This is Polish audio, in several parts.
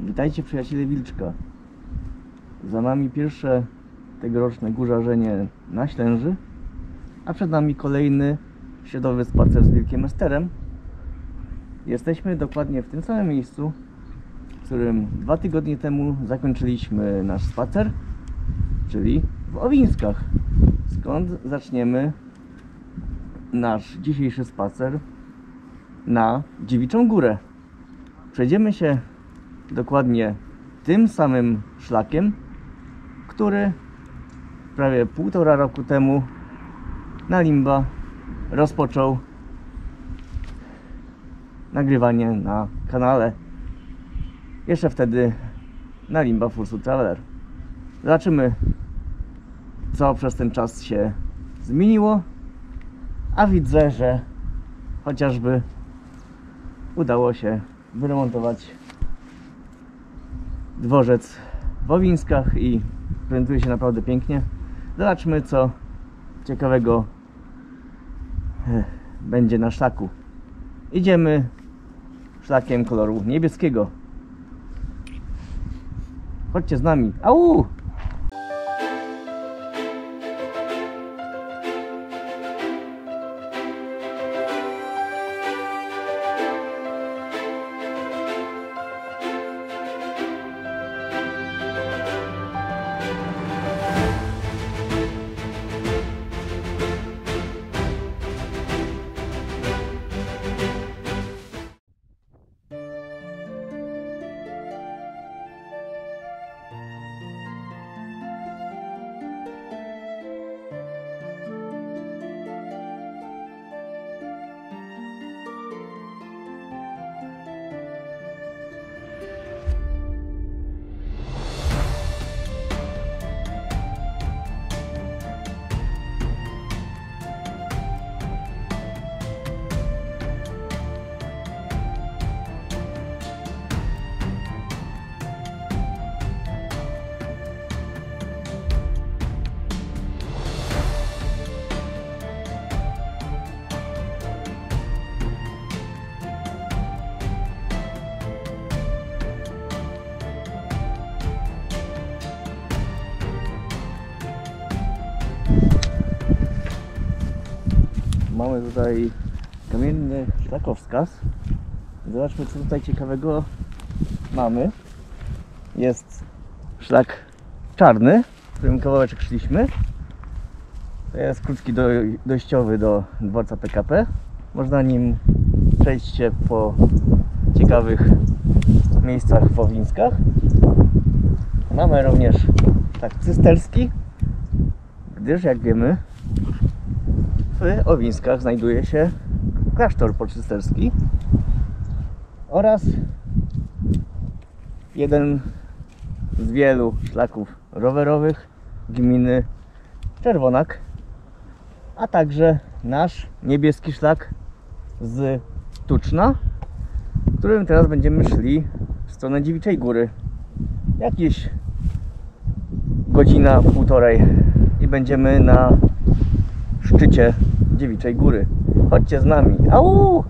Witajcie przyjaciele Wilczka. Za nami pierwsze tegoroczne górzarzenie na Ślęży, a przed nami kolejny środowy spacer z Wilkiem Esterem. Jesteśmy dokładnie w tym samym miejscu, w którym 2 tygodnie temu zakończyliśmy nasz spacer, czyli w Owińskach, skąd zaczniemy nasz dzisiejszy spacer na Dziewiczą Górę. Przejdziemy się dokładnie tym samym szlakiem, który prawie 1,5 roku temu na Limba rozpoczął nagrywanie na kanale. Jeszcze wtedy na Limba Fursuit Traveler. Zobaczymy, co przez ten czas się zmieniło, a widzę, że chociażby udało się wyremontować dworzec w Owińskach i prezentuje się naprawdę pięknie. Zobaczmy, co ciekawego będzie na szlaku. Idziemy szlakiem koloru niebieskiego. Chodźcie z nami. Au! Mamy tutaj kamienny szlakowskaz. Zobaczmy, co tutaj ciekawego mamy. Jest szlak czarny, w którym kawałeczek szliśmy. To jest krótki dojściowy do dworca PKP. Można nim przejść się po ciekawych miejscach w Owińskach. Mamy również szlak cysterski, gdyż jak wiemy, w Owińskach znajduje się klasztor poczysterski oraz jeden z wielu szlaków rowerowych gminy Czerwonak, a także nasz niebieski szlak z Tuczna, którym teraz będziemy szli w stronę Dziewiczej Góry. Jakieś godzina, półtorej i będziemy na szczycie Dziewiczej Góry. Chodźcie z nami. Au!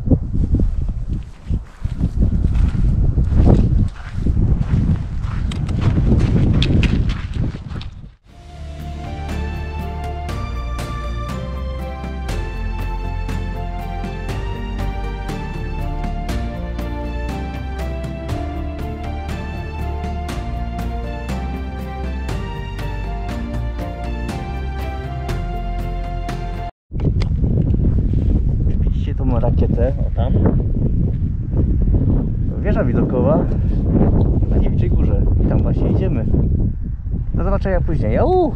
Rakietę, o tam. To wieża widokowa na Dziewiczej Górze. I tam właśnie idziemy. Do zobaczenia później. Au!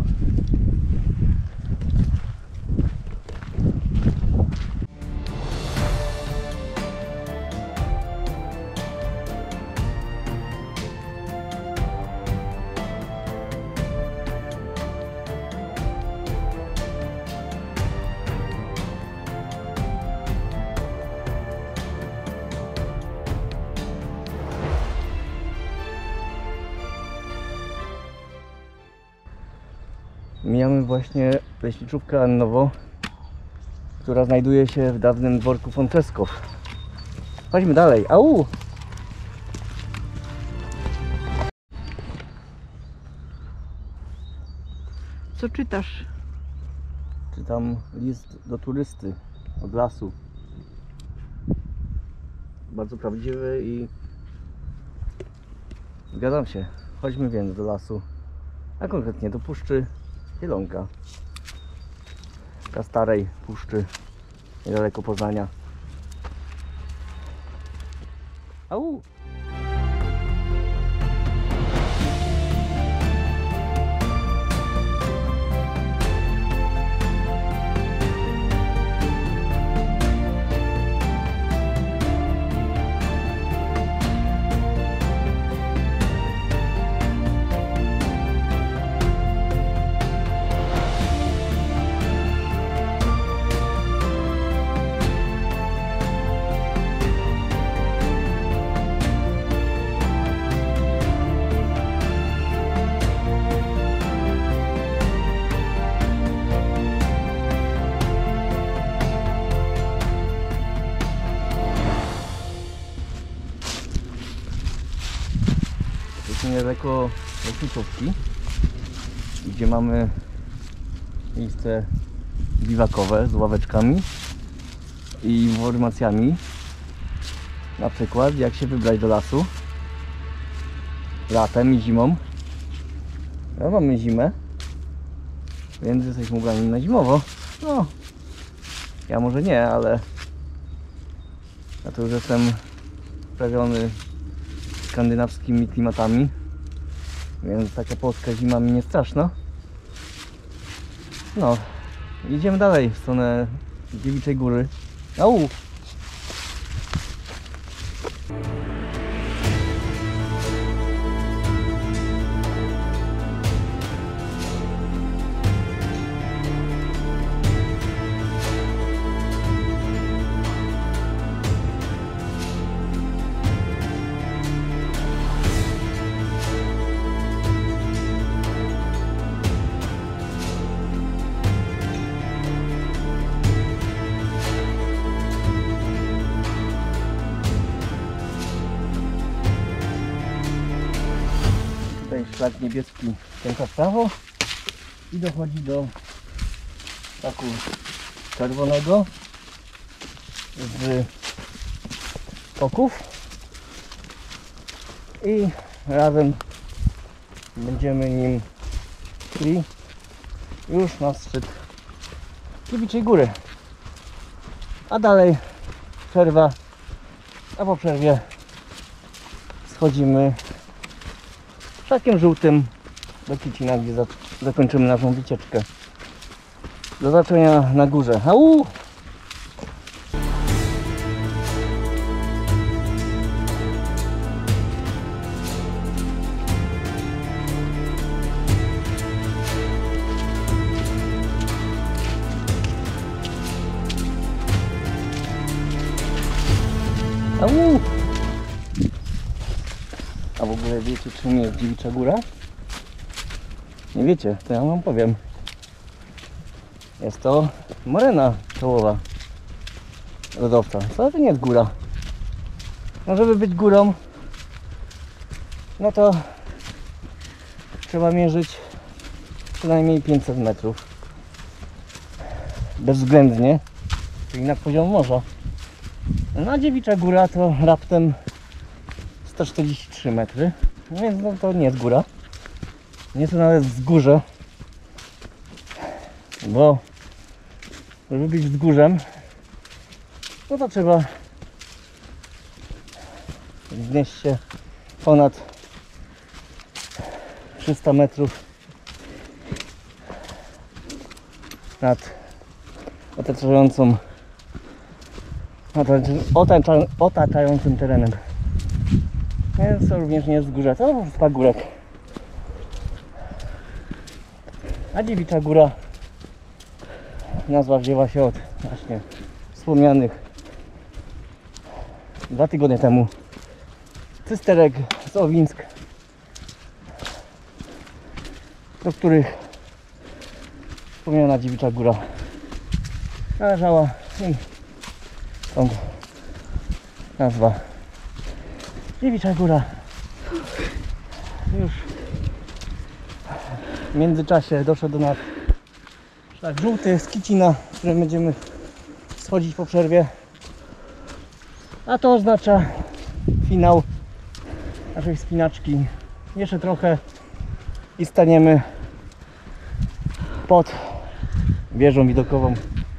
Mijamy właśnie leśniczówkę Annowo, która znajduje się w dawnym dworku Fonceskow. Chodźmy dalej. Au! Co czytasz? Czytam list do turysty od lasu. Bardzo prawdziwy i zgadzam się. Chodźmy więc do lasu, a konkretnie do Puszczy Zielonka. Ta starej puszczy niedaleko Poznania. Au! Jesteśmy niedaleko Leśniczówki, gdzie mamy miejsce biwakowe z ławeczkami i informacjami, na przykład jak się wybrać do lasu latem i zimą. No, mamy zimę, więc jesteśmy ubrani na zimowo. No, ja może nie, ale ja to już jestem sprawiony skandynawskimi klimatami, więc taka polska zima mi nie straszna. No, idziemy dalej w stronę Dziewiczej Góry. Au! Tutaj szlak niebieski skręca w prawo i dochodzi do szlaku czerwonego z oków i razem będziemy nim szli już na szczyt Dziewiczej Góry, a dalej przerwa, a po przerwie schodzimy szlakiem żółtym do Kicina, gdzie zakończymy naszą wycieczkę. Do zobaczenia na górze. Au! Au! A w ogóle wiecie, czym jest Dziewicza Góra? Nie wiecie, to ja wam powiem. Jest to morena czołowa lodowca. Co to nie jest góra? No żeby być górą, no to trzeba mierzyć przynajmniej 500 metrów. Bezwzględnie, czyli nad poziom morza. No Dziewicza Góra to raptem 143 metry, więc no to nie jest góra. Nie to nawet wzgórze, bo żeby być wzgórzem, no to trzeba wznieść się ponad 300 metrów nad otaczającym terenem. Więc to również nie jest wzgórze, to po prostu pagórek. A Dziewicza Góra nazwa wzięła się od właśnie wspomnianych 2 tygodnie temu cysterek z Owinsk, do których wspomniana Dziewicza Góra należała i stąd nazwa Dziewicza Góra. Już międzyczasie doszedł do nas szlak żółty z Kicina, z którym będziemy schodzić po przerwie. A to oznacza finał naszej wspinaczki. Jeszcze trochę i staniemy pod wieżą widokową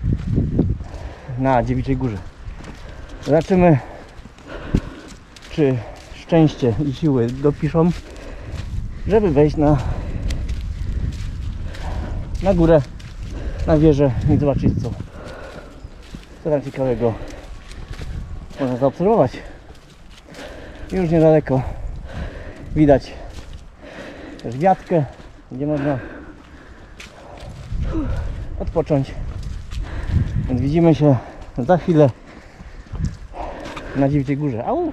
na Dziewiczej Górze. Zobaczymy, czy szczęście i siły dopiszą, żeby wejść na górę, na wieżę i zobaczyć, co tam ciekawego można zaobserwować. Już niedaleko widać też wiatkę, gdzie można odpocząć. Więc widzimy się za chwilę na Dziewiczej Górze. Au!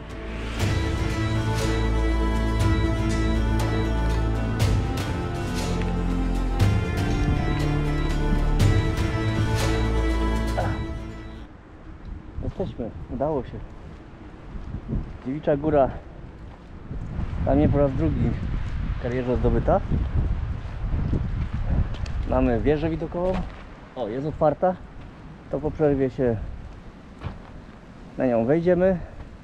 Jesteśmy, udało się. Dziewicza Góra dla mnie po raz drugi w karierze zdobyta. Mamy wieżę widokową. O, jest otwarta. To po przerwie się na nią wejdziemy.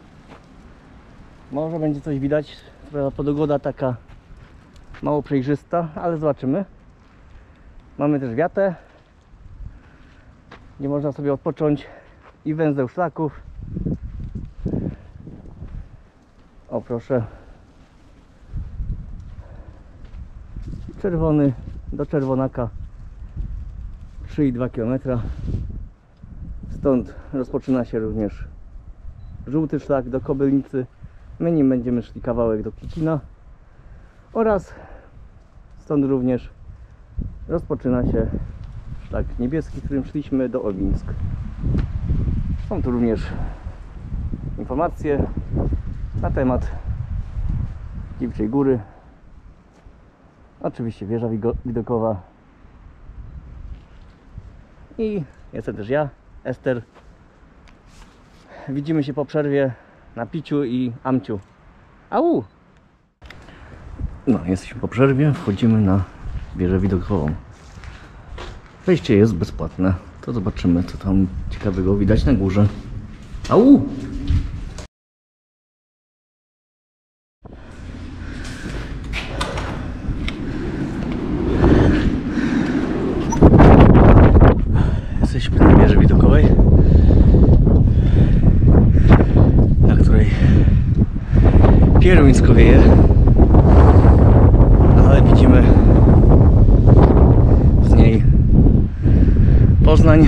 Może będzie coś widać. Pogoda taka mało przejrzysta, ale zobaczymy. Mamy też wiatę, gdzie można sobie odpocząć i węzeł szlaków. O, proszę. Czerwony do Czerwonaka 3,2 km. Stąd rozpoczyna się również żółty szlak do Kobylnicy. My nim będziemy szli kawałek do Kicina oraz stąd również rozpoczyna się szlak niebieski, którym szliśmy do Owińsk. Są tu również informacje na temat Dziewiczej Góry. Oczywiście wieża widokowa. I jestem też ja, Ester. Widzimy się po przerwie na piciu i amciu. Au! No, jesteśmy po przerwie, wchodzimy na wieżę widokową. Wejście jest bezpłatne. To zobaczymy, co tam ciekawego widać na górze. Au! Jesteśmy na wieży widokowej, na której pieruńsko wieje, ale widzimy z niej Poznań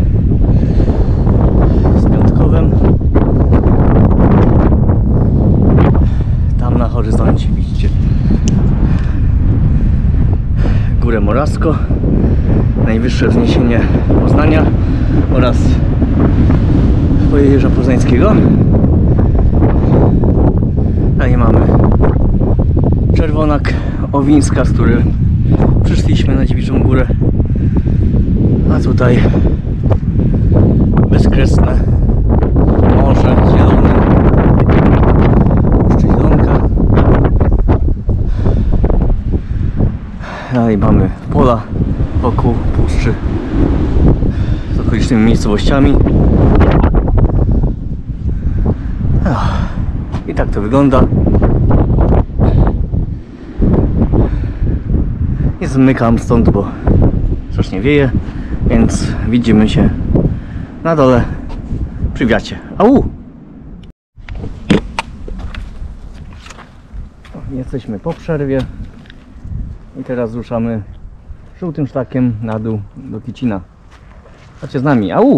z Piątkowem. Tam na horyzoncie widzicie Górę Morawsko, najwyższe wzniesienie Poznania oraz Pojezierza Poznańskiego. Dalej mamy Czerwonak Owińska, z którym przyszliśmy na Dziewiczą Górę. A tutaj bezkresne morze zielone, Puszczy Zielonka. Dalej mamy pola wokół puszczy z okolicznymi miejscowościami. I tak to wygląda. Nie zmykam stąd, bo strasznie wieje, więc widzimy się na dole przy wiacie. Au! Jesteśmy po przerwie i teraz ruszamy żółtym szlakiem na dół do Kicina. Chodźcie z nami. Au!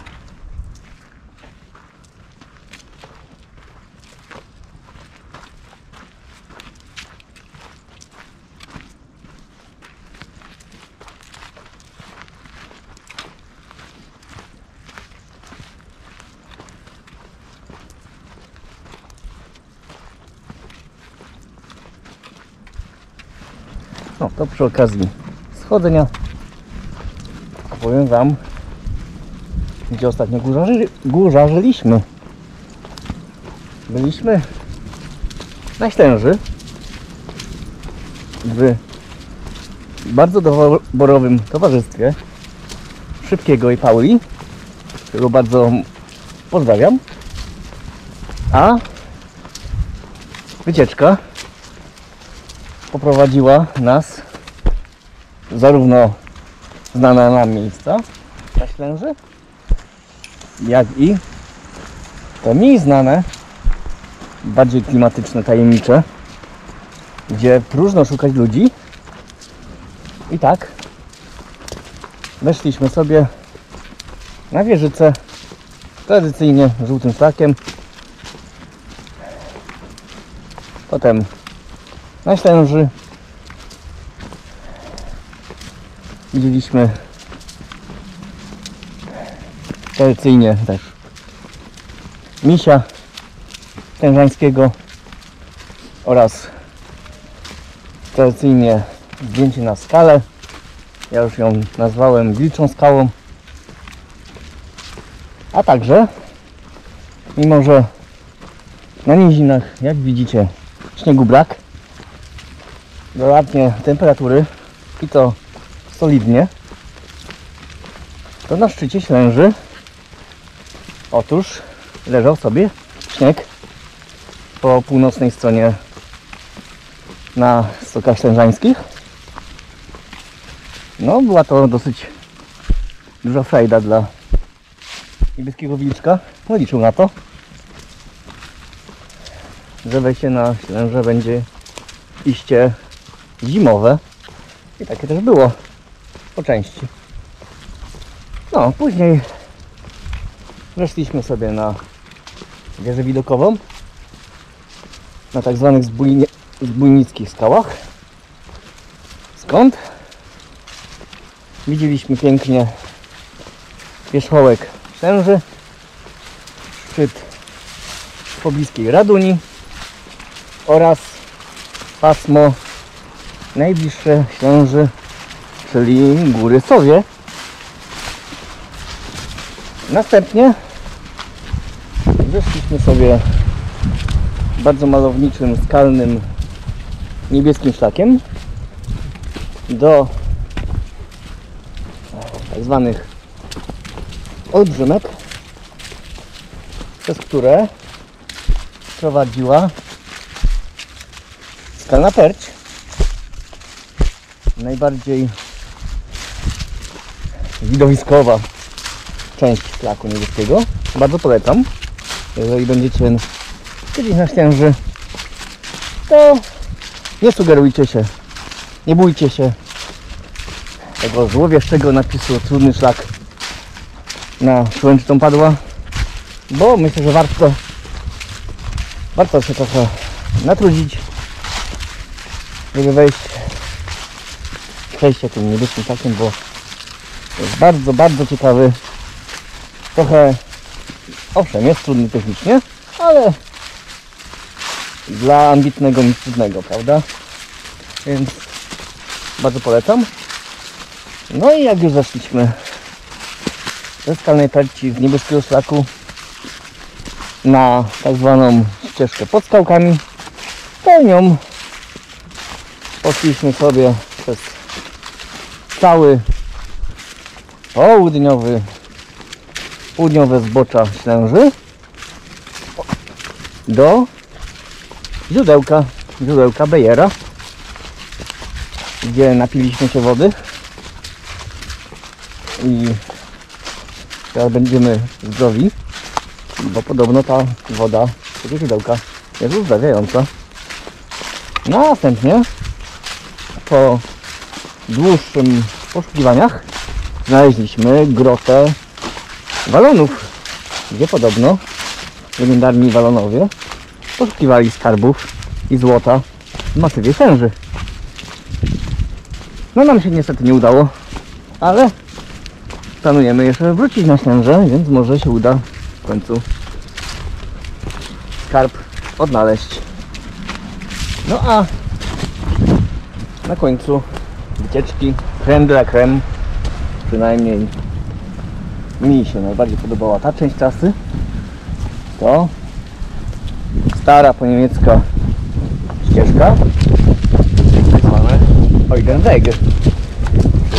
No to przy okazji schodzenia powiem wam, gdzie ostatnio górzażyliśmy. Byliśmy na Ślęży w bardzo doborowym towarzystwie Szybkiego i Pauli, którego bardzo pozdrawiam. A wycieczka poprowadziła nas zarówno znane nam miejsca na Ślęży, jak i te mniej znane, bardziej klimatyczne, tajemnicze, gdzie próżno szukać ludzi. I tak weszliśmy sobie na wieżycę, tradycyjnie żółtym szlakiem. Potem na Ślęży widzieliśmy tradycyjnie też misia ślężańskiego oraz tradycyjnie zdjęcie na skalę. Ja już ją nazwałem Wilczą Skałą. A także, mimo że na nizinach, jak widzicie, śniegu brak, dodatnie temperatury i to solidnie, to na szczycie Ślęży otóż leżał sobie śnieg po północnej stronie na Stokach Ślężańskich. No, była to dosyć duża frajda dla niebieskiego wilczka. No, liczył na to, że wejście na Ślęże będzie iście zimowe. I takie też było po części. No, później weszliśmy sobie na wieżę widokową na tak zwanych zbójnickich skałach, skąd widzieliśmy pięknie wierzchołek Ślęży, szczyt pobliskiej Raduni oraz pasmo najbliższe Ślęży, czyli Góry Sowie. Następnie zeszliśmy sobie bardzo malowniczym, skalnym, niebieskim szlakiem do tak zwanych olbrzymek, przez które prowadziła skalna perć, najbardziej widowiskowa część szlaku niebieskiego. Bardzo polecam. Jeżeli będziecie kiedyś na Ślęży, to nie sugerujcie się, nie bójcie się tego złowieszczego napisu trudny szlak na Szłęczną Padła, bo myślę, że warto się trochę natrudzić, żeby przejść tym niebieskim szlakiem, bo jest bardzo, bardzo ciekawy. Trochę, owszem, jest trudny technicznie, ale dla ambitnego nic trudnego, prawda? Więc bardzo polecam. No i jak już zeszliśmy ze skalnej perci z niebieskiego szlaku na tak zwaną ścieżkę pod skałkami, to nią poszliśmy sobie przez cały południowe zbocza Ślęży do źródełka Bejera, gdzie napiliśmy się wody i teraz będziemy zdrowi, bo podobno ta woda z tego źródełka jest uzdrawiająca. Następnie po dłuższym poszukiwaniach znaleźliśmy grotę Walonów, gdzie podobno legendarni Walonowie poszukiwali skarbów i złota w masywie Ślęży. No nam się niestety nie udało, ale planujemy jeszcze wrócić na Ślęże, więc może się uda w końcu skarb odnaleźć. No a na końcu wycieczki crème de la crème, przynajmniej mi się najbardziej podobała ta część trasy, to stara poniemiecka ścieżka, tak zwane Eugenweg.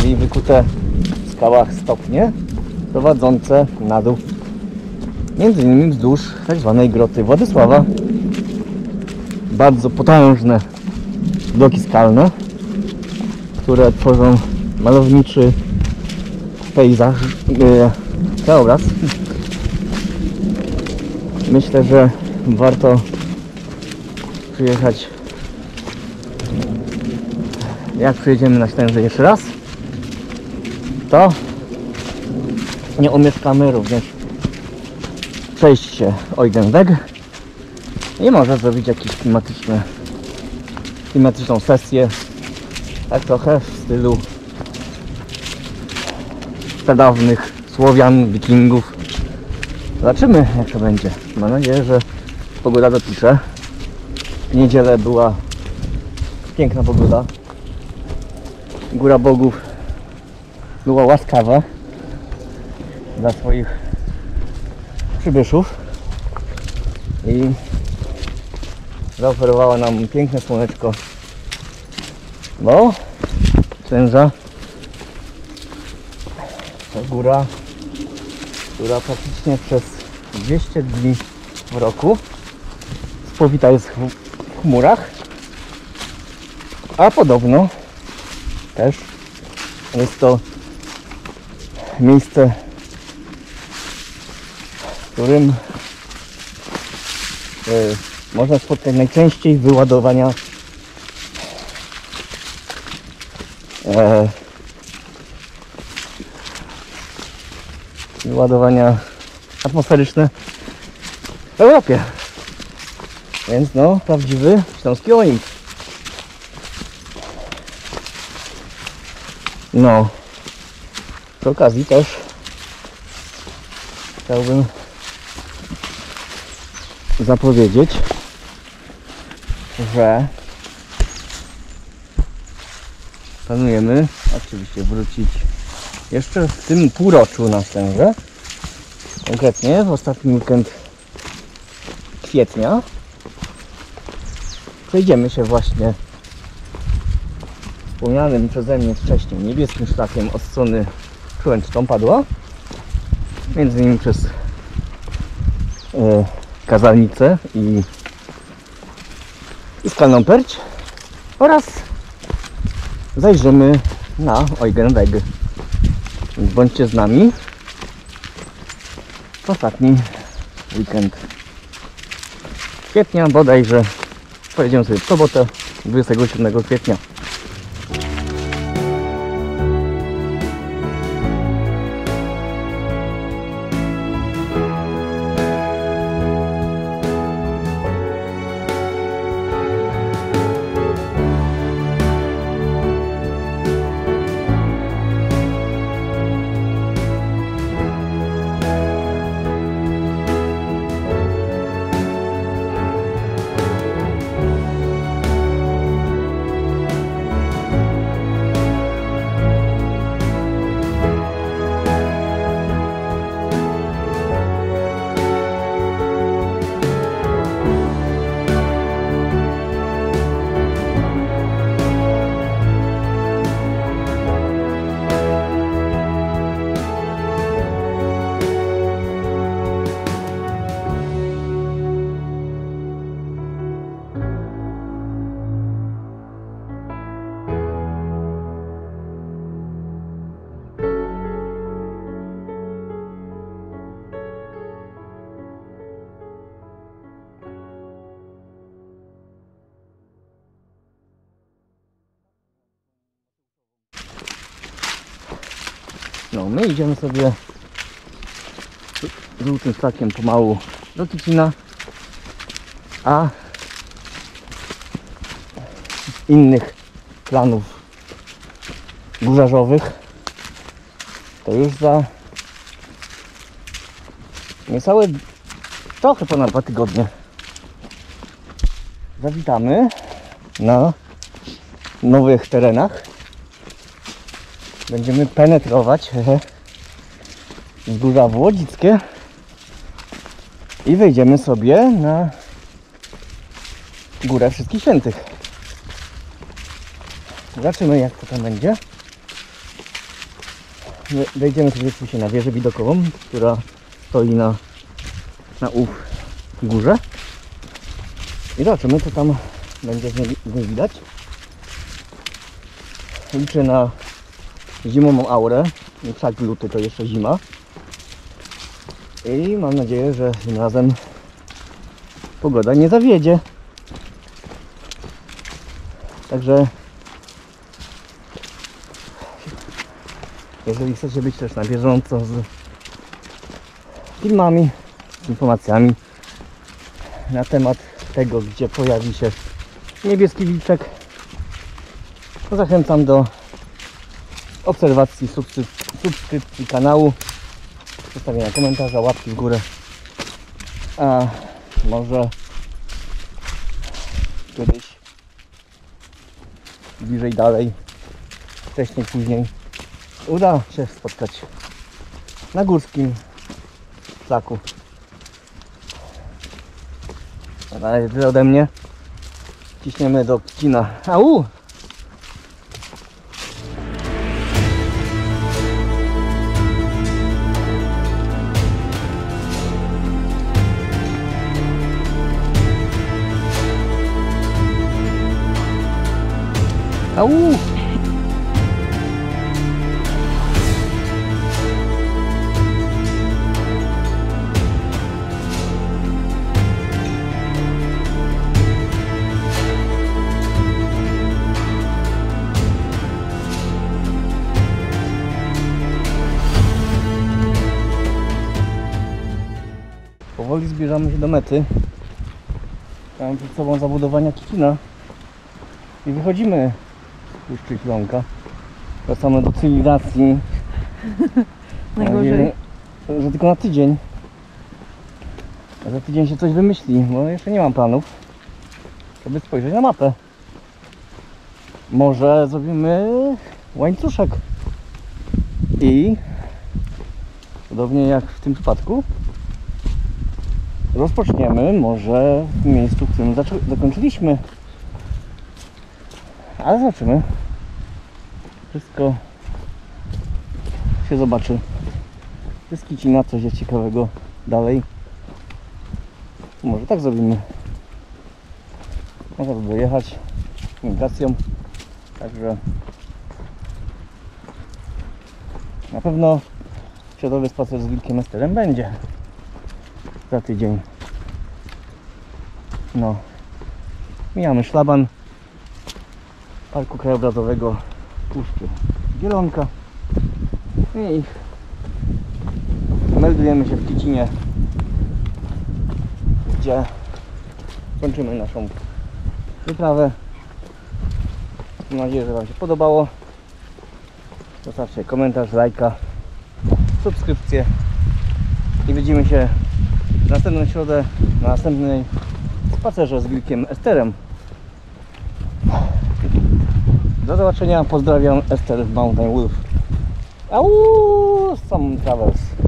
czyli wykute w skałach stopnie prowadzące na dół, między innymi wzdłuż tak zwanej groty Władysława. Bardzo potężne bloki skalne, które tworzą malowniczy pejzaż, krajobraz. Myślę, że warto przyjechać, jak przyjedziemy na Ślęże jeszcze raz, to nie omieszkamy również przejść się Eugen Weg i może zrobić jakąś klimatyczną sesję, tak trochę w stylu pradawnych Słowian, Wikingów. Zobaczymy, jak to będzie. Mam nadzieję, że pogoda dopisze. W niedzielę była piękna pogoda. Góra Bogów była łaskawa dla swoich przybyszów i zaoferowała nam piękne słoneczko, bo Ślęża to góra, która praktycznie przez 200 dni w roku spowita jest w chmurach, a podobno też jest to miejsce, w którym można spotkać najczęściej wyładowania atmosferyczne w Europie. Więc no, prawdziwy śląski oimp. No, przy okazji też chciałbym zapowiedzieć, że planujemy oczywiście wrócić jeszcze w tym półroczu na Ślęże, konkretnie w ostatni weekend kwietnia. Przejdziemy się właśnie wspomnianym przeze mnie wcześniej niebieskim szlakiem od strony Krzyłęcz-Padła, między innymi przez Kazalnicę i Skalną Perć, oraz zajrzymy na Eugen Weg. Więc bądźcie z nami w ostatni weekend kwietnia, bodajże pojedziemy sobie w sobotę 27 kwietnia. No, my idziemy sobie żółtym szlakiem pomału do Kicina, a innych planów górarzowych to już za niecałe, trochę ponad 2 tygodnie zawitamy na nowych terenach. Będziemy penetrować wzgórza Włodzickie i wejdziemy sobie na Górę Wszystkich Świętych. Zobaczymy, jak to tam będzie. wejdziemy sobie oczywiście na wieżę widokową, która stoi na ów górze. I zobaczymy, co tam będzie z niej widać. Liczę na zimową aurę. Wszak luty to jeszcze zima. I mam nadzieję, że tym razem pogoda nie zawiedzie. Także jeżeli chcecie być też na bieżąco z filmami, z informacjami na temat tego, gdzie pojawi się niebieski wilczek, to zachęcam do obserwacji, subskrypcji kanału, zostawienia komentarza, łapki w górę, a może kiedyś bliżej, dalej, wcześniej, później uda się spotkać na górskim szlaku. A na razie tyle ode mnie. Ciśniemy do Kcina. Au! Au! Powoli zbierzamy się do mety. Mam przed sobą zabudowania Kcina i wychodzimy z Puszczy Śląka. Wracamy do cywilizacji. Najgorzej. Że tylko na tydzień. A za tydzień się coś wymyśli, bo jeszcze nie mam planów, żeby spojrzeć na mapę. Może zrobimy łańcuszek i podobnie jak w tym przypadku rozpoczniemy może w miejscu, w którym zakończyliśmy. Ale zobaczymy. Wszystko się zobaczy. Z Kcina coś jest ciekawego dalej. Może tak zrobimy. Można by dojechać komunikacją. Także na pewno środowy spacer z wilkiem Esterem będzie za tydzień. No, mijamy szlaban Parku Krajobrazowego Puszczy Zielonka i meldujemy się w Kcinie, gdzie kończymy naszą wyprawę. Mam nadzieję, że Wam się podobało. Zostawcie komentarz, lajka, subskrypcję i widzimy się w następną środę na następnej spacerze z wilkiem Esterem. Do zobaczenia, pozdrawiam, Ester Mountain Wolf. Au, some travels.